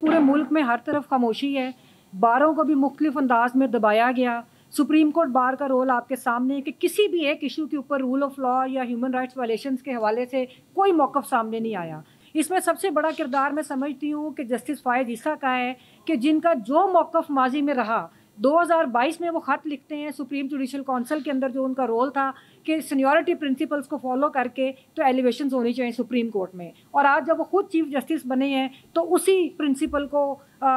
पूरे मुल्क में हर तरफ खामोशी है, बारों को भी मुख्तलिफ अंदाज में दबाया गया। सुप्रीम कोर्ट बार का रोल आपके सामने है कि किसी भी एक इशू के ऊपर रूल ऑफ लॉ या ह्यूमन राइट्स वायलेशंस के हवाले से कोई मौक़िफ़ सामने नहीं आया। इसमें सबसे बड़ा किरदार मैं समझती हूँ कि जस्टिस फ़ायज़ ईसा का है कि जिनका जो मौक़िफ़ माजी में रहा, 2022 में वो ख़त लिखते हैं सुप्रीम जुडिशल काउंसिल के अंदर, जो उनका रोल था कि सीनियरिटी प्रिंसिपल्स को फॉलो करके तो एलिवेशंस होनी चाहिए सुप्रीम कोर्ट में। और आज जब वो खुद चीफ जस्टिस बने हैं तो उसी प्रिंसिपल को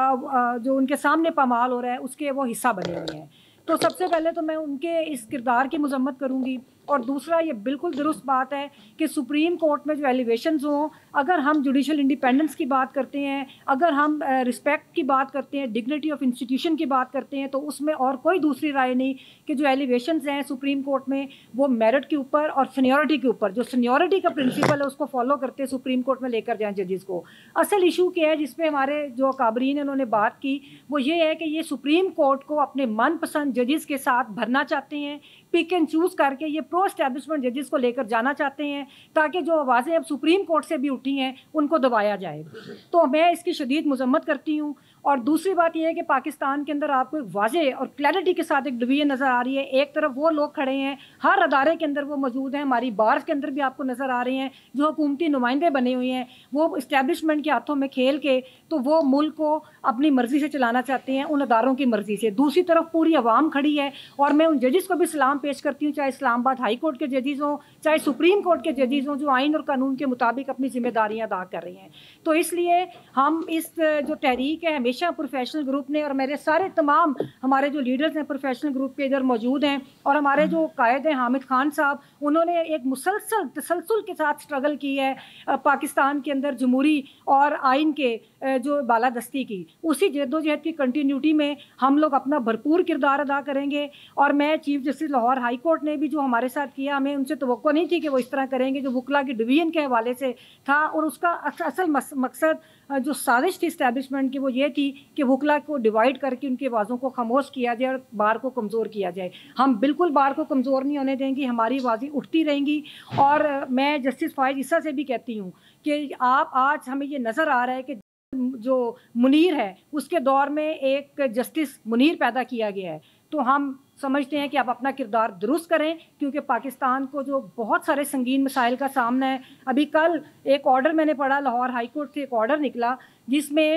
जो उनके सामने पामाल हो रहा है उसके वो हिस्सा बने हुए हैं। तो सबसे पहले तो मैं उनके इस किरदार की मजम्मत करूँगी, और दूसरा ये बिल्कुल दुरुस्त बात है कि सुप्रीम कोर्ट में जो एलिवेशंस हों, अगर हम जुडिशल इंडिपेंडेंस की बात करते हैं, अगर हम रिस्पेक्ट की बात करते हैं, डिग्निटी ऑफ इंस्टीट्यूशन की बात करते हैं, तो उसमें और कोई दूसरी राय नहीं कि जो एलिवेशंस हैं सुप्रीम कोर्ट में वो मेरिट के ऊपर और सीनियरिटी के ऊपर, जो सीनियरिटी का प्रिंसिपल है उसको फॉलो करते हैं सुप्रीम कोर्ट में लेकर जाएँ जजेस को। असल इशू क्या है जिस पर हमारे जो काबरीन हैं उन्होंने बात की, वो ये है कि ये सुप्रीम कोर्ट को अपने मनपसंद जजेस के साथ भरना चाहते हैं, पिक एंड चूज़ करके ये प्रो एस्टैब्लिशमेंट जजेस को लेकर जाना चाहते हैं ताकि जो आवाज़ें अब सुप्रीम कोर्ट से भी उठी हैं उनको दबाया जाए। तो मैं इसकी शदीद मजम्मत करती हूँ। और दूसरी बात यह है कि पाकिस्तान के अंदर आपको एक वाज़े और क्लैरिटी के साथ एक डिवीजन नज़र आ रही है। एक तरफ वो लोग खड़े हैं, हर अदारे के अंदर वो मौजूद हैं, हमारी बार्स के अंदर भी आपको नज़र आ रहे हैं जो हुकूमती नुमाइंदे बने हुए हैं, वो इस्टेब्लिशमेंट के हाथों में खेल के तो वो मुल्क को अपनी मर्ज़ी से चलाना चाहते हैं, उन अदारों की मर्ज़ी से। दूसरी तरफ पूरी आवाम खड़ी है, और मैं उन जजेस को भी सलाम पेश करती हूँ, चाहे इस्लामाबाद हाई कोर्ट के जजेस हों, चाहे सुप्रीम कोर्ट के जजेस हों, जो आइन और कानून के मुताबिक अपनी जिम्मेदारियाँ अदा कर रहे हैं। तो इसलिए हम इस जो तहरीक है हमेशा प्रोफेशनल ग्रुप ने, और मेरे सारे तमाम हमारे जो लीडर्स हैं प्रोफेशनल ग्रुप के इधर मौजूद हैं, और हमारे जो कायद हैं हामिद खान साहब, उन्होंने एक मुसलसल तसलसल के साथ स्ट्रगल की है पाकिस्तान के अंदर जमहूरी और आइन के जो बालादस्ती की। उसी जद्दोजहद की कंटिन्यूटी में हम लोग अपना भरपूर किरदार अदा करेंगे। और मैं chief justice Lahore high court ने भी जो हमारे साथ किया, हमें उनसे तवक्को नहीं थी कि वो इस तरह करेंगे जो वकला की डिवीजन के हवाले से था, और उसका असल मकसद जो साजिश थी इस्टेब्लिशमेंट की वो ये थी कि वकला को डिवाइड करके उनकी आवाज़ों को खामोश किया जाए और बार को कमज़ोर किया जाए। हम बिल्कुल बार को कमज़ोर नहीं होने देंगे, हमारी आवाज़ें उठती रहेंगी। और मैं जस्टिस फ़ायज़ ईसा से भी कहती हूँ कि आप आज हमें ये नज़र आ रहा है कि जो मुनीर है उसके दौर में एक जस्टिस मुनीर पैदा किया गया है, तो हम समझते हैं कि आप अपना किरदार दुरुस्त करें, क्योंकि पाकिस्तान को जो बहुत सारे संगीन मसाइल का सामना है। अभी कल एक ऑर्डर मैंने पढ़ा, लाहौर हाई कोर्ट से एक ऑर्डर निकला जिसमें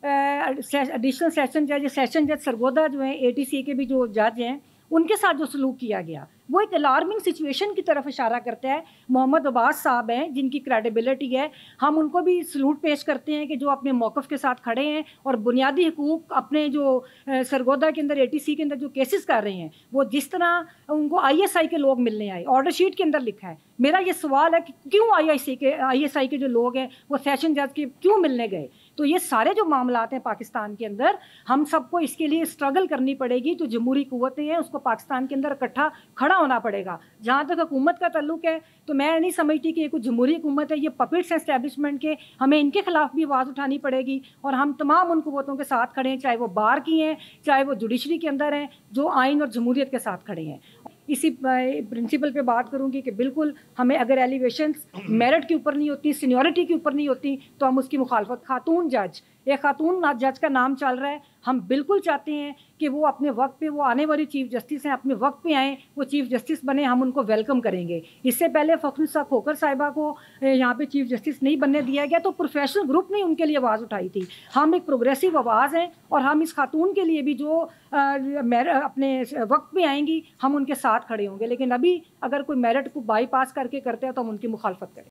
एडिशनल सेशन जज सरगोदा जो हैं ATC के भी जो जज हैं उनके साथ जो सलूक किया गया वो एक अलार्मिंग सिचुएशन की तरफ इशारा करता है। मोहम्मद अब्बास साहब हैं जिनकी क्रेडिबिलिटी है, हम उनको भी सलूट पेश करते हैं कि जो अपने मौक़िफ़ के साथ खड़े हैं और बुनियादी हुकूक अपने जो सरगोदा के अंदर ATC के अंदर जो केसेस कर रहे हैं, वो जिस तरह उनको ISI के लोग मिलने आए, ऑर्डर शीट के अंदर लिखा है। मेरा ये सवाल है कि क्यों ISI के जो लोग हैं वो सेशन जज के क्यों मिलने गए? तो ये सारे जो मामलात हैं पाकिस्तान के अंदर, हम सबको इसके लिए स्ट्रगल करनी पड़ेगी। जो जमहूरी क़ुव्वतें हैं उसको पाकिस्तान के अंदर इकट्ठा खड़ा होना पड़ेगा। जहाँ तक हुकूमत का ताल्लुक है तो मैं नहीं समझती कि ये कुछ जमहूरी हुकूमत है, ये पपेट्स हैं एस्टैब्लिशमेंट के, हमें इनके खिलाफ भी आवाज़ उठानी पड़ेगी। और हम तमाम उन क़ुव्वतों के साथ खड़े हैं, चाहे वो बार की हैं, चाहे वो जुडिशरी के अंदर हैं, जो आइन और जमहूरियत के साथ खड़े हैं। इसी प्रिंसिपल पे बात करूंगी कि बिल्कुल हमें अगर एलिवेशंस मेरिट के ऊपर नहीं होती, सीनियरिटी के ऊपर नहीं होती, तो हम उसकी मुखालफत। खातून जज, एक खातून जज का नाम चल रहा है, हम बिल्कुल चाहते हैं कि वो अपने वक्त पे, वो आने वाली चीफ जस्टिस हैं, अपने वक्त पे आएँ, वो चीफ जस्टिस बने, हम उनको वेलकम करेंगे। इससे पहले फ़खरुन्निसा खोखर साहिबा को यहाँ पे चीफ जस्टिस नहीं बनने दिया गया, तो प्रोफेशनल ग्रुप ने उनके लिए आवाज़ उठाई थी। हम एक प्रोग्रेसिव आवाज़ हैं, और हम इस खातून के लिए भी जो अपने वक्त पे आएंगी हम उनके साथ खड़े होंगे। लेकिन अभी अगर कोई मेरिट को बाईपास करके करते हैं तो हम उनकी मुखालफत करें।